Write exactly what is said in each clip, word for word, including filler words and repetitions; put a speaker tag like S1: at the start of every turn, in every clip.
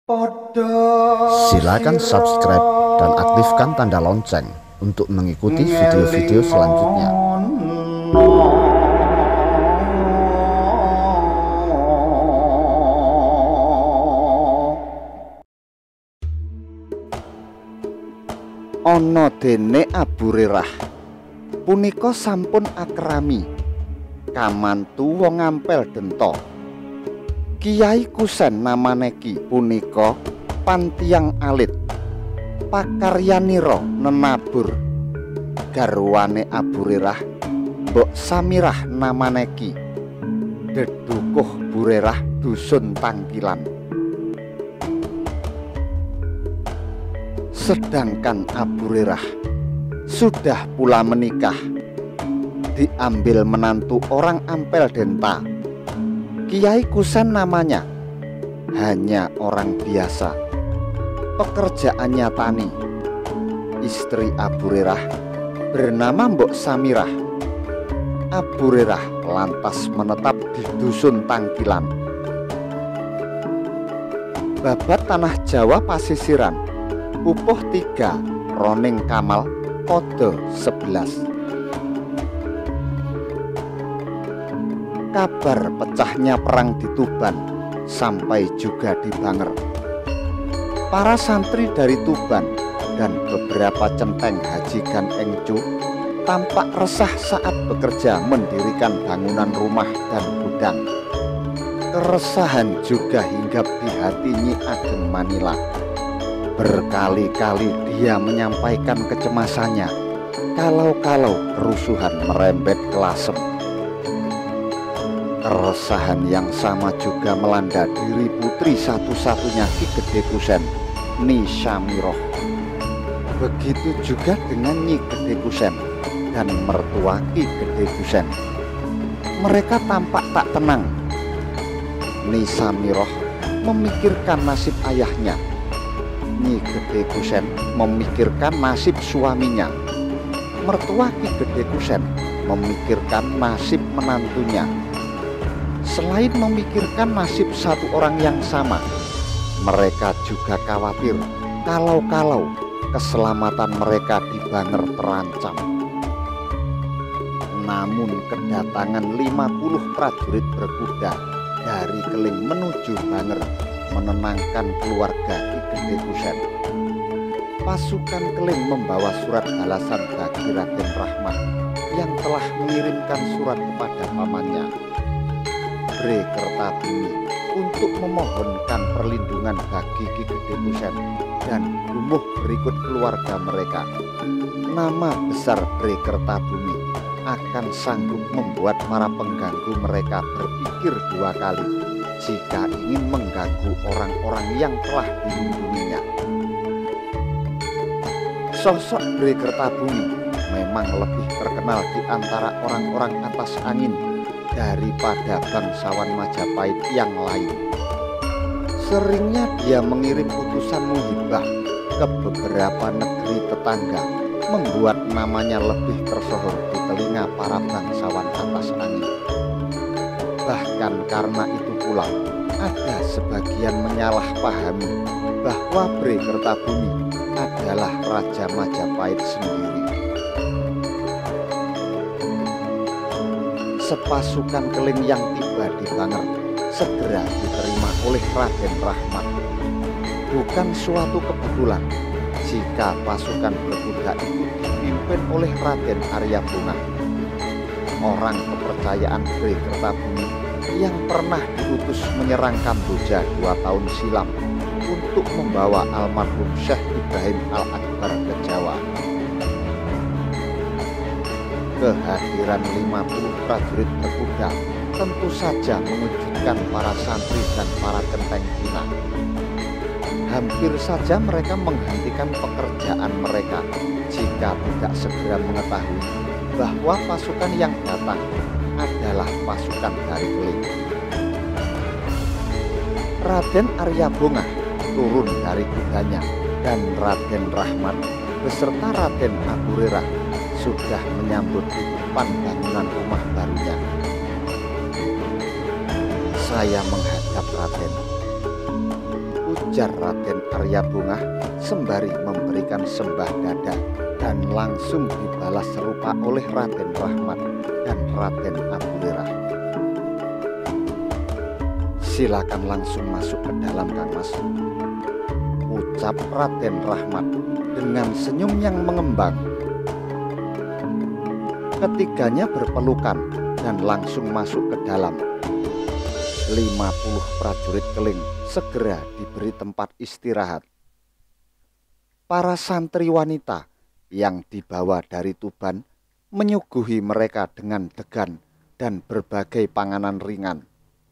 S1: Silakan subscribe dan aktifkan tanda lonceng untuk mengikuti video-video selanjutnya.
S2: Ana dene Abu Rerah punika sampun akrami kamantu wong Ampel Denta. Kiai Kusen namaneki punika pantiang alit pakaryanira nenabur. Garwane Abu Rerah Mbok Samirah namaneki Dedukuh Burerah dusun Tangkilan. Sedangkan Abu Rerah sudah pula menikah, diambil menantu orang Ampel Denta. Kiai Kusen namanya, hanya orang biasa, pekerjaannya tani. Istri Abu Rerah bernama Mbok Samirah. Abu Rerah lantas menetap di dusun Tangkilan. Babat tanah Jawa pasisiran Pupuh tiga Roning Kamal Kode sebelas. Kabar pecahnya perang di Tuban sampai juga di Banger. Para santri dari Tuban dan beberapa centeng Haji Gan Engcu tampak resah saat bekerja mendirikan bangunan rumah dan gudang. Keresahan juga hinggap di hati Nyi Ageng Manila. Berkali-kali dia menyampaikan kecemasannya kalau-kalau kerusuhan merembet ke Lasem. Keresahan yang sama juga melanda diri putri satu-satunya Ki Gede Kusen, Nyi Samiroh. Begitu juga dengan Nyi Gede Kusen dan mertua Ki Gede Kusen. Mereka tampak tak tenang. Nyi Samiroh memikirkan nasib ayahnya, Nyi Gede Kusen memikirkan nasib suaminya. Mertua Ki Gede Kusen memikirkan nasib menantunya. Selain memikirkan nasib satu orang yang sama, mereka juga khawatir kalau-kalau keselamatan mereka di Banger terancam. Namun kedatangan lima puluh prajurit berkuda dari Keling menuju Banger menenangkan keluarga Ki Gede Kusen. Pasukan Keling membawa surat balasan bagi Raden Rahmat yang telah mengirimkan surat kepada pamannya Bre Kertabumi untuk memohonkan perlindungan bagi Ki Gede Kusen dan Gumuh berikut keluarga mereka. Nama besar Bre Kertabumi akan sanggup membuat para pengganggu mereka berpikir dua kali jika ingin mengganggu orang-orang yang telah dilindunginya. Sosok Bre Kertabumi memang lebih terkenal di antara orang-orang atas angin daripada bangsawan Majapahit yang lain. Seringnya dia mengirim utusan muhibah ke beberapa negeri tetangga, membuat namanya lebih tersohor di telinga para bangsawan atas angin. Bahkan karena itu pula ada sebagian menyalahpahami bahwa Bre Kertabumi adalah Raja Majapahit sendiri. Sepasukan Keling yang tiba di Banger segera diterima oleh Raden Rahmat. Bukan suatu kebetulan jika pasukan berkuda itu dipimpin oleh Raden Aryabunga, orang kepercayaan Bre Kertabumi yang pernah diutus menyerang Kamboja dua tahun silam untuk membawa almarhum Syekh Ibrahim Al-Akbar ke Jawa. Kehadiran lima puluh prajurit berkuda tentu saja mengejutkan para santri dan para centeng Cina. Hampir saja mereka menghentikan pekerjaan mereka jika tidak segera mengetahui bahwa pasukan yang datang adalah pasukan dari Keling. Raden Aryabunga turun dari kudanya dan Raden Rahmat beserta Raden Abu Rerah sudah menyambut di depan bangunan rumah barunya. Saya menghadap Raden. ujar Raden Arya Bungah sembari memberikan sembah dada, dan langsung dibalas serupa oleh Raden Rahmat dan Raden Aburerah. Silakan langsung masuk ke dalam, Kang Mas, ucap Raden Rahmat dengan senyum yang mengembang. Ketiganya berpelukan dan langsung masuk ke dalam. lima puluh prajurit keling segera diberi tempat istirahat. Para santri wanita yang dibawa dari Tuban menyuguhi mereka dengan degan dan berbagai panganan ringan.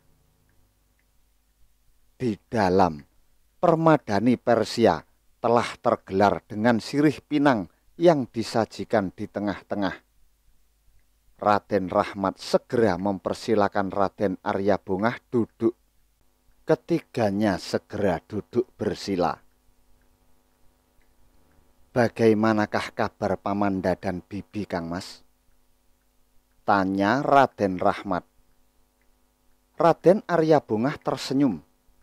S2: Di dalam, permadani Persia telah tergelar dengan sirih pinang yang disajikan di tengah-tengah. Raden Rahmat segera mempersilakan Raden Arya Bungah duduk. Ketiganya segera duduk bersila. Bagaimanakah kabar Pamanda dan Bibi, Kang Mas? Tanya Raden Rahmat. Raden Arya Bungah tersenyum.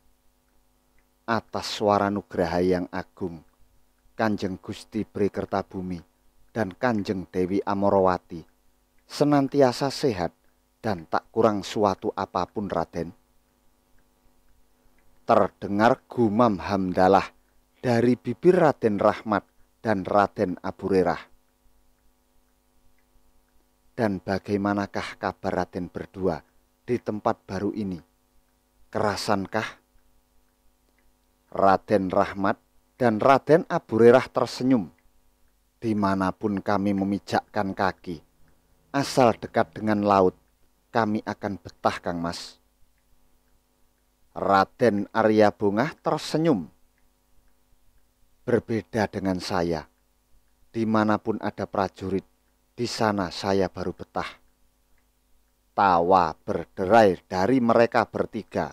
S2: Atas suara nugraha yang agung, Kanjeng Gusti Bri Kertabumi dan Kanjeng Dewi Amorowati senantiasa sehat dan tak kurang suatu apapun, Raden. Terdengar gumam hamdalah dari bibir Raden Rahmat dan Raden Aburerah. Dan bagaimanakah kabar Raden berdua di tempat baru ini? Kerasankah? Raden Rahmat dan Raden Aburerah tersenyum. Dimanapun kami memijakkan kaki, asal dekat dengan laut, kami akan betah, Kang Mas. Raden Arya Bungah tersenyum. Berbeda dengan saya, dimanapun ada prajurit, di sana saya baru betah. Tawa berderai dari mereka bertiga.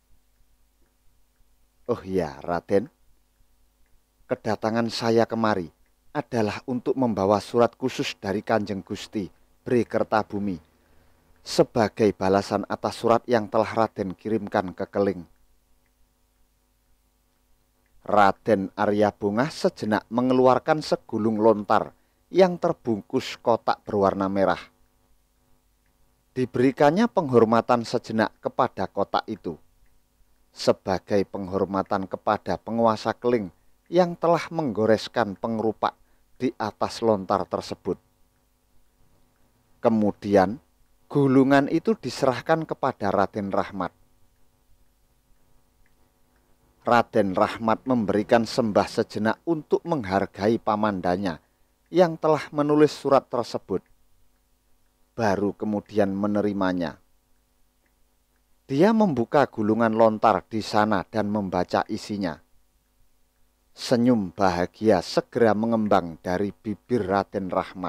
S2: Oh ya, Raden, kedatangan saya kemari adalah untuk membawa surat khusus dari Kanjeng Gusti Bri Kertabumi sebagai balasan atas surat yang telah Raden kirimkan ke Keling. Raden Arya Bungah sejenak mengeluarkan segulung lontar yang terbungkus kotak berwarna merah. Diberikannya penghormatan sejenak kepada kotak itu, sebagai penghormatan kepada penguasa Keling yang telah menggoreskan pengerupak di atas lontar tersebut. Kemudian gulungan itu diserahkan kepada Raden Rahmat. Raden Rahmat memberikan sembah sejenak untuk menghargai pamandanya yang telah menulis surat tersebut. Baru kemudian menerimanya. Dia membuka gulungan lontar di sana dan membaca isinya. Senyum bahagia segera mengembang dari bibir Raden Rahmat.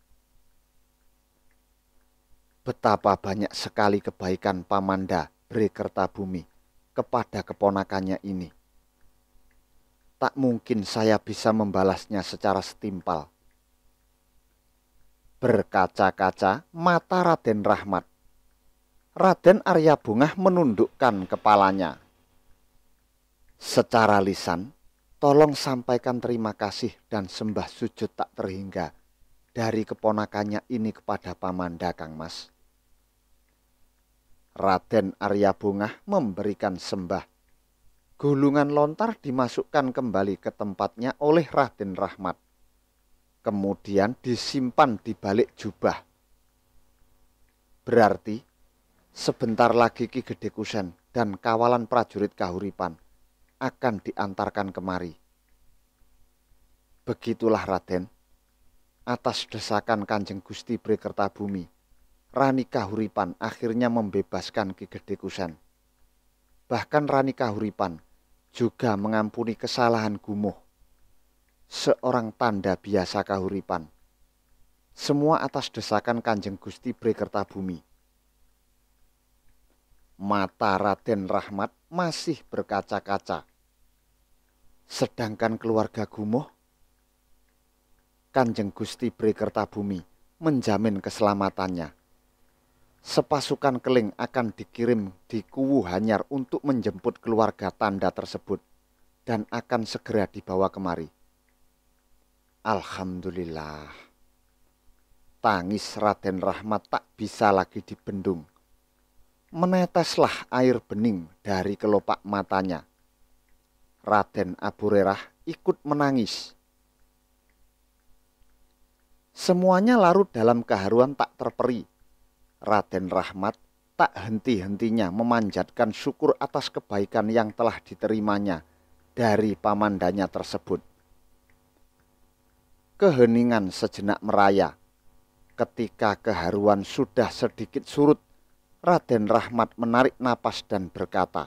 S2: Betapa banyak sekali kebaikan Pamanda Bri Kertabumi kepada keponakannya ini. Tak mungkin saya bisa membalasnya secara setimpal. Berkaca-kaca mata Raden Rahmat, Raden Arya Bungah menundukkan kepalanya. Secara lisan, tolong sampaikan terima kasih dan sembah sujud tak terhingga dari keponakannya ini kepada Pamanda, Kang Mas. Raden Arya Bungah memberikan sembah. Gulungan lontar dimasukkan kembali ke tempatnya oleh Raden Rahmat. Kemudian disimpan di balik jubah. Berarti sebentar lagi Ki Gede Kusen dan kawalan prajurit Kahuripan akan diantarkan kemari. Begitulah, Raden. Atas desakan Kanjeng Gusti Bri Kertabumi, Rani Kahuripan akhirnya membebaskan Ki Gede Kusen. Bahkan Rani Kahuripan juga mengampuni kesalahan Gumuh, seorang tanda biasa Kahuripan. Semua atas desakan Kanjeng Gusti Bri Kertabumi. Mata Raden Rahmat masih berkaca-kaca. Sedangkan keluarga Gumuh, Kanjeng Gusti Bri Kertabumi menjamin keselamatannya. Sepasukan Keling akan dikirim di Kuwu Hanyar untuk menjemput keluarga tanda tersebut dan akan segera dibawa kemari. Alhamdulillah. Tangis Raden Rahmat tak bisa lagi dibendung. Meneteslah air bening dari kelopak matanya. Raden Abu Hurairah ikut menangis. Semuanya larut dalam keharuan tak terperi. Raden Rahmat tak henti-hentinya memanjatkan syukur atas kebaikan yang telah diterimanya dari pamandanya tersebut. Keheningan sejenak meraya. Ketika keharuan sudah sedikit surut, Raden Rahmat menarik napas dan berkata,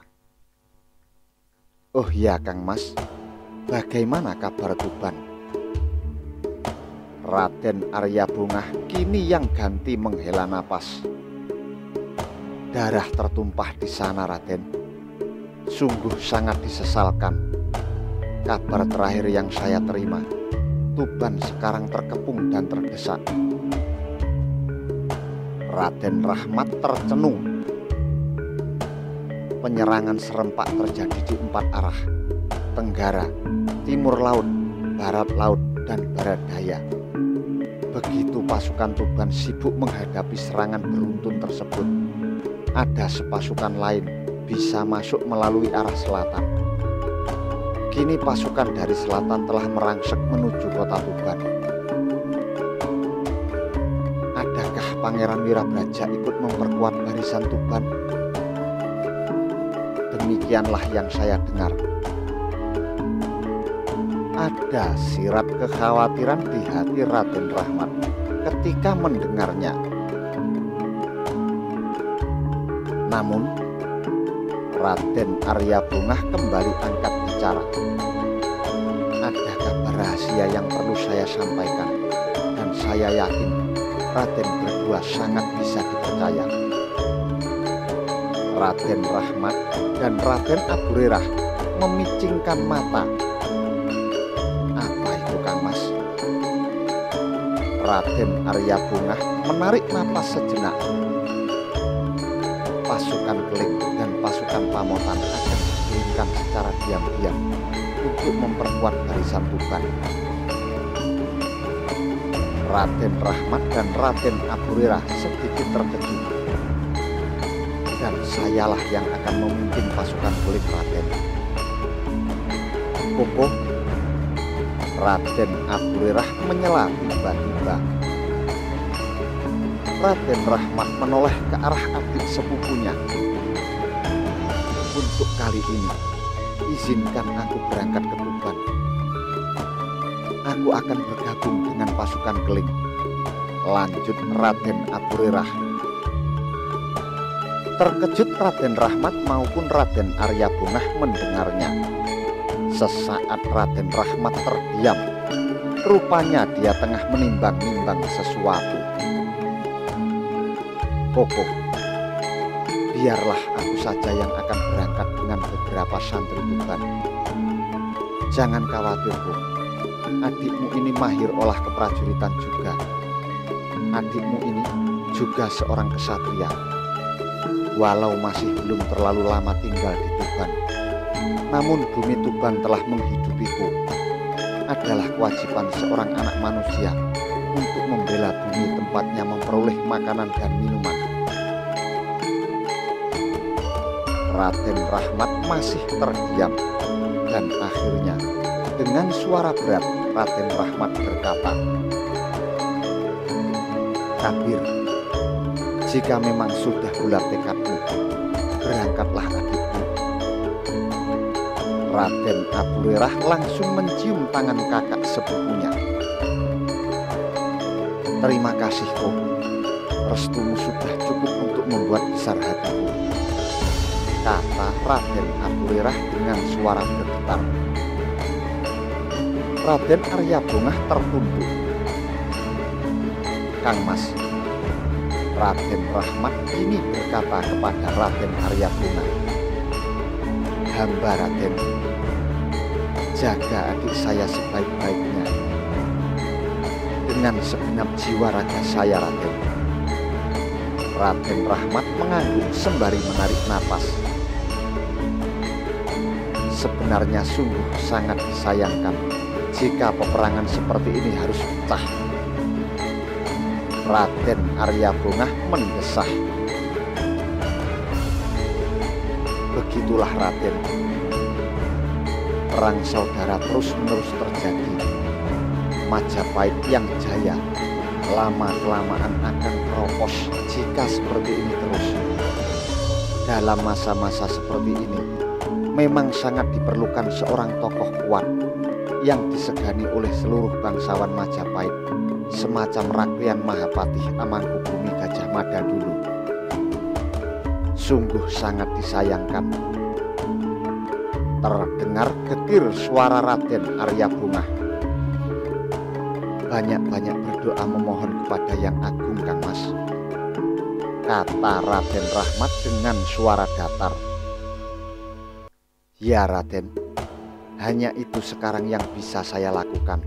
S2: "Oh ya Kang Mas, bagaimana kabar Tuban?" Raden Arya Bungah kini yang ganti menghela napas. "Darah tertumpah di sana Raden. Sungguh sangat disesalkan. Kabar terakhir yang saya terima, Tuban sekarang terkepung dan terdesak." Raden Rahmat tercenung. Penyerangan serempak terjadi di empat arah: tenggara, timur laut, barat laut, dan barat daya. Begitu pasukan Tuban sibuk menghadapi serangan beruntun tersebut, ada sepasukan lain bisa masuk melalui arah selatan. Kini pasukan dari selatan telah merangsek menuju kota Tuban. Adakah Pangeran Wirabraja ikut memperkuat barisan Tuban? Demikianlah yang saya dengar. Ada sirat kekhawatiran di hati Raden Rahmat ketika mendengarnya. Namun Raden Arya Bungah kembali angkat bicara. "Ada kabar rahasia yang perlu saya sampaikan, dan saya yakin Raden berdua sangat bisa dipercaya." Raden Rahmat dan Raden Abu Hurairah memicingkan mata. "Apa itu Kang Mas?" Raden Arya Bungah menarik napas sejenak. Pasukan Keling dan pasukan Pamotan akan dikirimkan secara diam-diam untuk memperkuat barisan Tuban. Raden Rahmat dan Raden Abu Hurairah sedikit terkejut. "Dan sayalah yang akan memimpin pasukan Keling, Raden." "Koko," Raden Abu Hurairah menyela tiba-tiba. Raden Rahmat menoleh ke arah adik sepupunya. "Untuk kali ini, izinkan aku berangkat ke Tuban. Aku akan bergabung dengan pasukan Keling," lanjut Raden Abu Hurairah. Terkejut Raden Rahmat maupun Raden Arya Bungah mendengarnya. Sesaat Raden Rahmat terdiam. Rupanya dia tengah menimbang-nimbang sesuatu. "Koko, biarlah aku saja yang akan berangkat dengan beberapa santri Tuban. Jangan khawatir, Bu. Adikmu ini mahir olah keprajuritan juga. Adikmu ini juga seorang kesatria. Walau masih belum terlalu lama tinggal di Tuban, namun bumi Tuban telah menghidupiku. Adalah kewajiban seorang anak manusia untuk membela bumi tempatnya memperoleh makanan dan minuman." Raden Rahmat masih terdiam, dan akhirnya dengan suara berat Raden Rahmat berkata, "Kabir, jika memang sudah bulat tekadmu, berangkatlah adikku." Raden Abu Hurairah langsung mencium tangan kakak sepupunya. "Terima kasih, Ko. Restumu sudah cukup untuk membuat besar hatiku," kata Raden Abu Hurairah dengan suara bergetar. Raden Arya Bungah tertunduk. "Kang Mas," Raden Rahmat kini berkata kepada Raden Arya Bungah, "Hamba Raden, jaga adik saya sebaik-baiknya. Dengan segenap jiwa raga saya, Raden." Raden Rahmat mengangguk sembari menarik napas. Sebenarnya sungguh sangat disayangkan jika peperangan seperti ini harus pecah. Raden Arya Bungah mendesah. Begitulah Raden, perang saudara terus-menerus terjadi. Majapahit yang jaya lama-kelamaan akan keropos jika seperti ini terus. Dalam masa-masa seperti ini memang sangat diperlukan seorang tokoh kuat yang disegani oleh seluruh bangsawan Majapahit, semacam Rakrian Mahapatih Amangkubumi Gajah Mada dulu. Sungguh sangat disayangkan. Terdengar getir suara Raden Arya Bungah. Banyak-banyak berdoa memohon kepada Yang Agung, Kang Mas, kata Raden Rahmat dengan suara datar. Ya Raden, hanya itu sekarang yang bisa saya lakukan.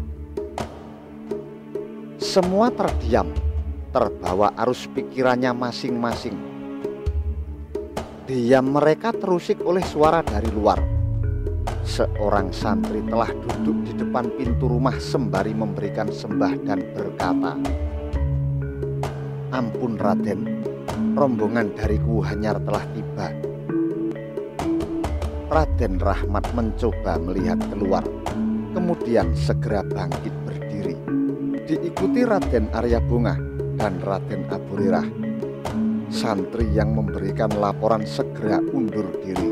S2: Semua terdiam, terbawa arus pikirannya masing-masing. Diam mereka terusik oleh suara dari luar. Seorang santri telah duduk di depan pintu rumah sembari memberikan sembah dan berkata, "Ampun Raden, rombongan dari Ku Hanyar telah tiba." Raden Rahmat mencoba melihat keluar, kemudian segera bangkit berdiri, diikuti Raden Arya Bungah dan Raden Aburirah. Santri yang memberikan laporan segera undur diri.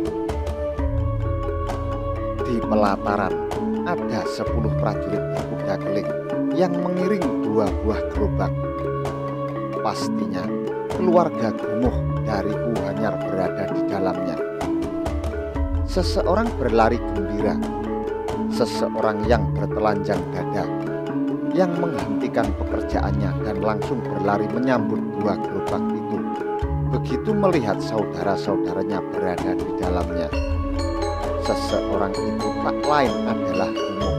S2: Di pelataran ada sepuluh prajurit berkuda keling yang mengiring dua buah gerobak. Pastinya keluarga Gumuh dari Ku Hanyar berada di dalamnya. Seseorang berlari gembira, seseorang yang bertelanjang dada, yang menghentikan pekerjaannya dan langsung berlari menyambut dua gerobak itu begitu melihat saudara-saudaranya berada di dalamnya. Seseorang itu tak lain adalah Gumuh.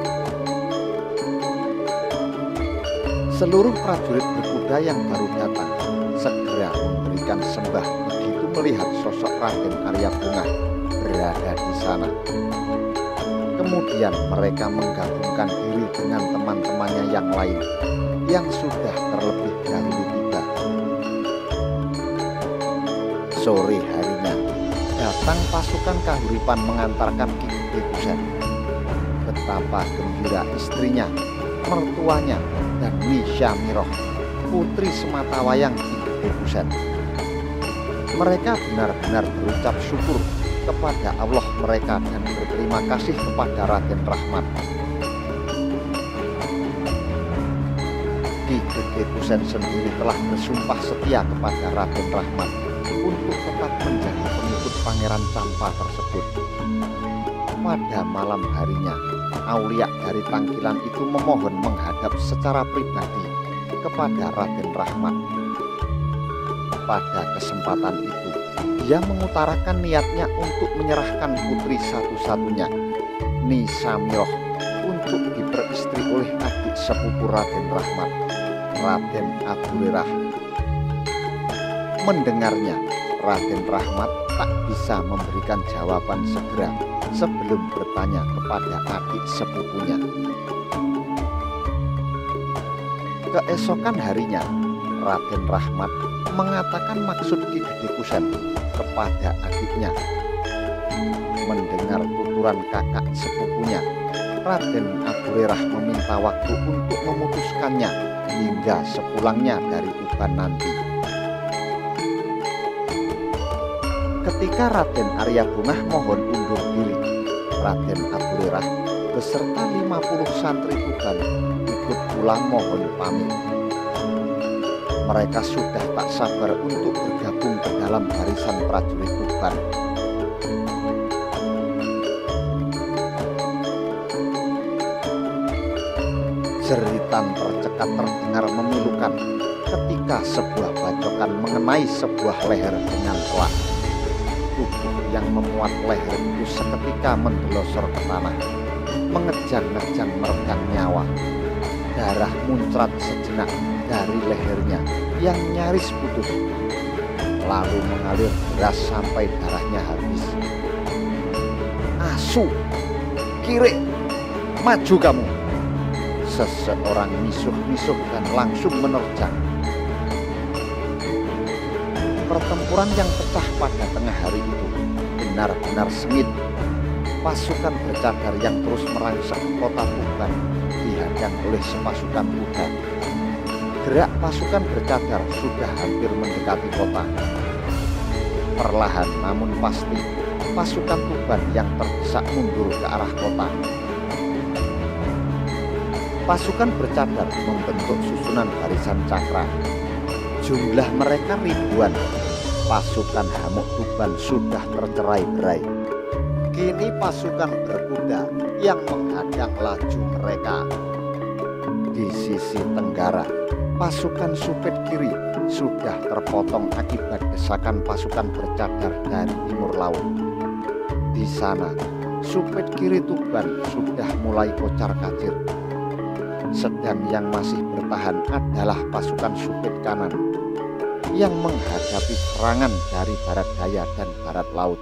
S2: Seluruh prajurit berkuda yang baru datang segera memberikan sembah begitu melihat sosok Raden Arya Bungah berada di sana. Kemudian mereka menggabungkan diri dengan teman-temannya yang lain yang sudah terlebih dahulu tiba. Sore harinya datang pasukan Kahuripan mengantarkan Ki Gede Kusen. Betapa gembira istrinya, mertuanya, dan Nyi Syamiroh, putri sematawayang Ki Gede Kusen. Mereka benar-benar berucap syukur kepada Allah mereka dan berterima kasih kepada Raden Rahmat. Ki Gede Kusen sendiri telah bersumpah setia kepada Raden Rahmat untuk tetap menjadi pengikut Pangeran Campa tersebut. Pada malam harinya, Aulia dari Tangkilan itu memohon menghadap secara pribadi kepada Raden Rahmat. Pada kesempatan itu, dia mengutarakan niatnya untuk menyerahkan putri satu-satunya, Nyi Syamiroh, untuk diperistri oleh adik sepupu Raden Rahmat, Raden Aburirah. Mendengarnya, Raden Rahmat tak bisa memberikan jawaban segera sebelum bertanya kepada adik sepupunya. Keesokan harinya, Raden Rahmat mengatakan maksud Ki Gede Kusen kepada adiknya. Mendengar tuturan kakak sepupunya, Raden Aburirah meminta waktu untuk memutuskannya hingga sepulangnya dari Tuban nanti. Ketika Raden Arya Bungah mohon undur diri, Raden Aburirah beserta lima puluh santri Tuban ikut pulang mohon pamit. Mereka sudah tak sabar untuk bergabung ke dalam barisan prajurit Tuban. Jeritan tercekat terdengar memilukan ketika sebuah bacokan mengenai sebuah leher dengan telak. Tubuh yang memuat leher itu seketika mendelosor ke tanah, mengejang-ngejang meregang nyawa. Darah muncrat sejenak dari lehernya yang nyaris putus, lalu mengalir deras sampai darahnya habis. Asu, kiri, maju kamu. Seseorang misuh-misuh dan langsung menerjang. Pertempuran yang pecah pada tengah hari itu benar-benar sengit. Pasukan bercadar yang terus merangsek kota Tuban dihadang oleh sepasukan kuda. Gerak pasukan bercadar sudah hampir mendekati kota. Perlahan namun pasti pasukan Tuban yang terdesak mundur ke arah kota. Pasukan bercadar membentuk susunan barisan cakra. Jumlah mereka ribuan. Pasukan Hamuk Tuban sudah tercerai-berai. Kini pasukan berkuda yang menghadang laju mereka. Di sisi tenggara, pasukan Supit kiri sudah terpotong akibat desakan pasukan bercadar dari timur laut. Di sana, Supit kiri Tuban sudah mulai kocar-kacir. Sedang yang masih bertahan adalah pasukan Supit kanan yang menghadapi serangan dari barat daya dan barat laut.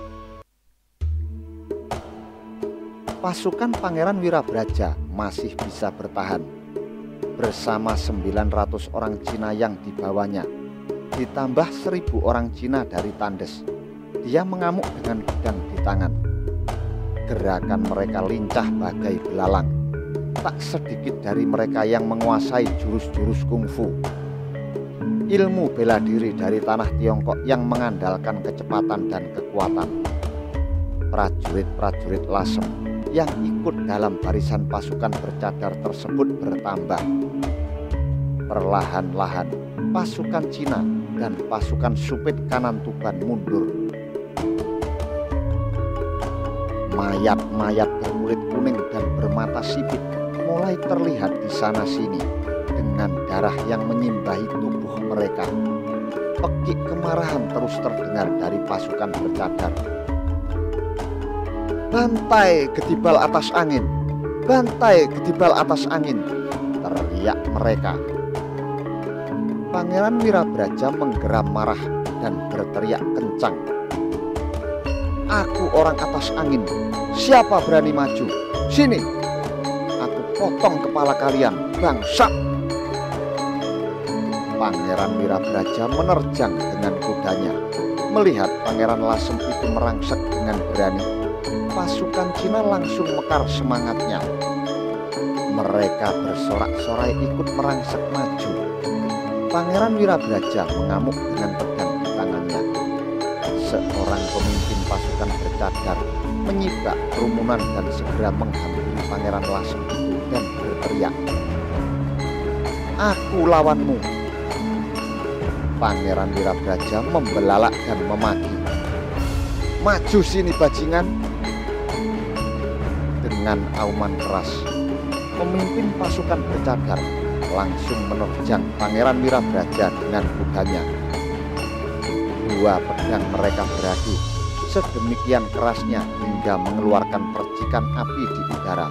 S2: Pasukan Pangeran Wirabraja masih bisa bertahan bersama sembilan ratus orang Cina yang dibawanya, ditambah seribu orang Cina dari Tandes. Dia mengamuk dengan pedang di tangan. Gerakan mereka lincah bagai belalang. Tak sedikit dari mereka yang menguasai jurus-jurus kungfu. Ilmu bela diri dari tanah Tiongkok yang mengandalkan kecepatan dan kekuatan. Prajurit-prajurit Lasem yang ikut dalam barisan pasukan bercadar tersebut bertambah. Perlahan-lahan pasukan Cina dan pasukan Supit kanan Tuban mundur. Mayat-mayat berkulit kuning dan bermata sipit mulai terlihat di sana sini dengan darah yang menyimbahi tubuh mereka. Pekik kemarahan terus terdengar dari pasukan bercadar. Bantai Gedibal atas angin, bantai Gedibal atas angin, teriak mereka. Pangeran Wirabraja menggeram marah dan berteriak kencang. Aku orang atas angin, siapa berani maju? Sini, aku potong kepala kalian, bangsat. Pangeran Wirabraja menerjang dengan kudanya. Melihat Pangeran Lasem itu merangsek dengan berani, pasukan Cina langsung mekar semangatnya. Mereka bersorak-sorai ikut merangsek maju. Pangeran Wirabraja mengamuk dengan pedang di tangannya. Seorang pemimpin pasukan bercadar menyibak kerumunan dan segera menghampiri Pangeran Lasem itu dan berteriak, "Aku lawanmu." Pangeran Wirabraja membelalak dan memaki, "Maju sini bajingan." Dengan auman keras, pemimpin pasukan bercadar langsung menerjang Pangeran Wirabraja dengan kudanya. Dua pedang mereka beradu sedemikian kerasnya hingga mengeluarkan percikan api di udara.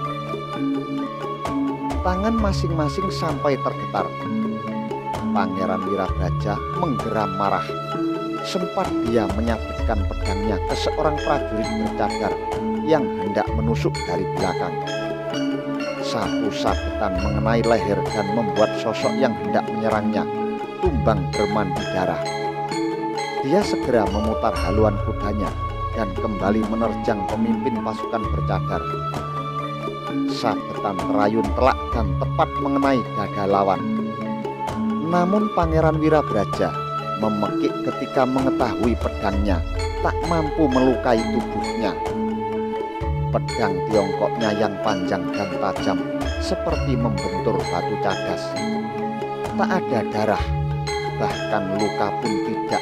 S2: Tangan masing-masing sampai tergetar. Pangeran Wirabraja menggeram marah. Sempat dia menyabetkan pedangnya ke seorang prajurit bercadar yang hendak menusuk dari belakang. Satu sabetan mengenai leher dan membuat sosok yang hendak menyerangnya tumbang bermandi darah. Dia segera memutar haluan kudanya dan kembali menerjang pemimpin pasukan bercadar. Sabetan terayun telak dan tepat mengenai dada lawan. Namun Pangeran Wirabraja memekik ketika mengetahui pedangnya tak mampu melukai tubuhnya. Pedang Tiongkoknya yang panjang dan tajam seperti membentur batu cadas. Tak ada darah, bahkan luka pun tidak.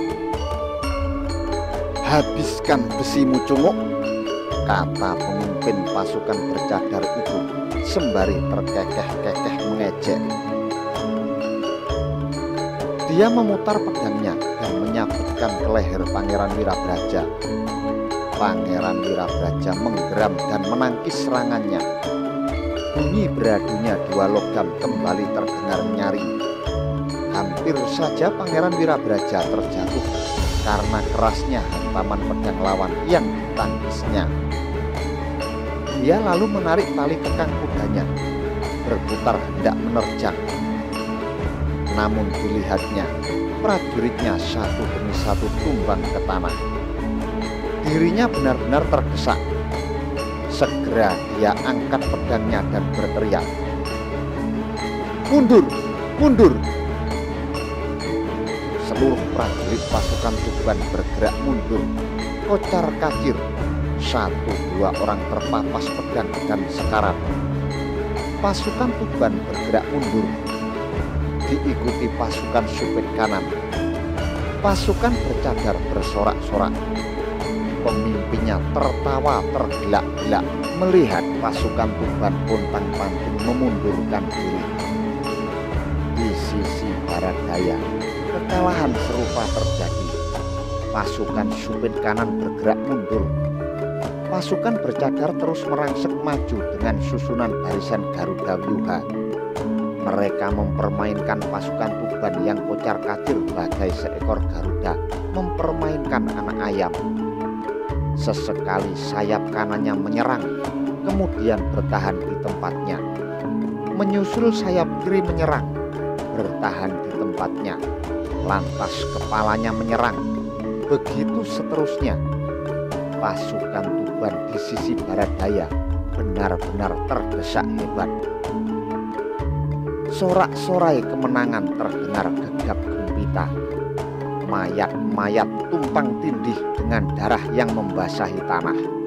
S2: "Habiskan besimu, Cunguk," kata pemimpin pasukan bercadar itu sembari terkekeh-kekeh mengejek. Dia memutar pedangnya dan menyabetkan ke leher Pangeran Wirabraja. Pangeran Wirabraja menggeram dan menangkis serangannya. Bunyi beradunya dua logam kembali terdengar nyaring. Hampir saja Pangeran Wirabraja terjatuh karena kerasnya hantaman pedang lawan yang ditangkisnya. Dia lalu menarik tali kekang kudanya, berputar hendak menerjang. Namun dilihatnya, prajuritnya satu demi satu tumbang ke tanah. Dirinya benar-benar terdesak. Segera dia angkat pedangnya dan berteriak, "Mundur! Mundur!" Seluruh prajurit pasukan Tuban bergerak mundur, kocar-kacir. Satu dua orang terpapas pedang dan sekarat. Pasukan Tuban bergerak mundur, diikuti pasukan Supit kanan. Pasukan bercadar bersorak-sorak. Pemimpinnya tertawa tergelak-gelak melihat pasukan Tuban pontang-panting memundurkan diri. Di sisi barat daya, kekalahan serupa terjadi. Pasukan Supit kanan bergerak mundur. Pasukan bercadar terus merangsek maju dengan susunan barisan Garuda Wyuha. Mereka mempermainkan pasukan Tuban yang kocar-kacir bagai seekor Garuda mempermainkan anak ayam. Sesekali sayap kanannya menyerang, kemudian bertahan di tempatnya. Menyusul sayap kiri menyerang, bertahan di tempatnya. Lantas kepalanya menyerang. Begitu seterusnya. Pasukan Tuban di sisi barat daya benar-benar terdesak hebat. Sorak-sorai kemenangan terdengar gegap gempita. Mayat-mayat tumpang tindih dengan darah yang membasahi tanah.